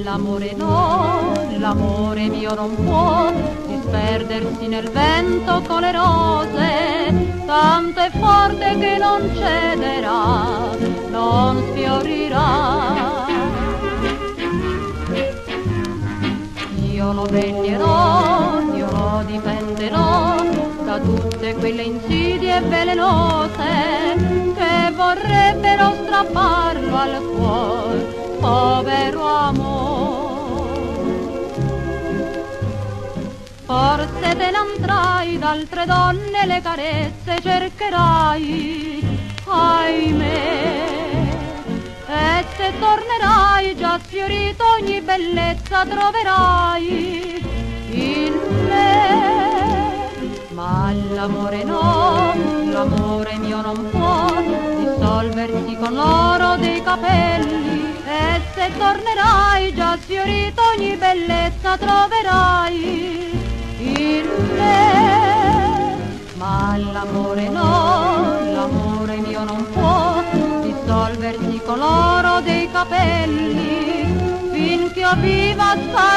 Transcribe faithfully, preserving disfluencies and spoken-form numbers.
l'amore no, l'amore mio non può disperdersi nel vento con le rose, tanto è forte che non cederà, non sfiorirà. Io lo veglierò, io lo difenderò da tutte quelle insidie velenose che vorrebbero strapparlo al cuore, povero amor. Forse te ne andrai, d'altre donne le carezze cercherai, ahimè, e se tornerai già sfiorito ogni bellezza troverai in me. Ma l'amore no, l'amore mio non può dissolversi con l'oro dei capelli, e se tornerai già sfiorito ogni bellezza troverai in me. Ma l'amore no, l'amore mio non può dissolversi con l'oro dei capelli, finché io viva sta